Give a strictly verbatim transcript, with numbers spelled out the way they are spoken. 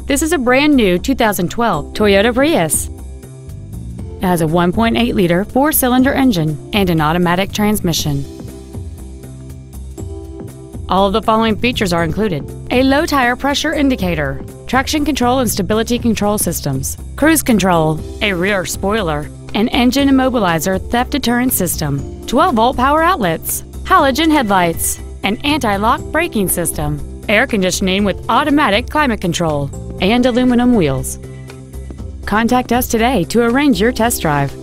This is a brand new two thousand twelve Toyota Prius. It has a one point eight liter four-cylinder engine and an automatic transmission. All of the following features are included: a low tire pressure indicator, traction control and stability control systems, cruise control, a rear spoiler, an engine immobilizer theft deterrent system, twelve volt power outlets, halogen headlights, an anti-lock braking system, air conditioning with automatic climate control, and aluminum wheels. Contact us today to arrange your test drive.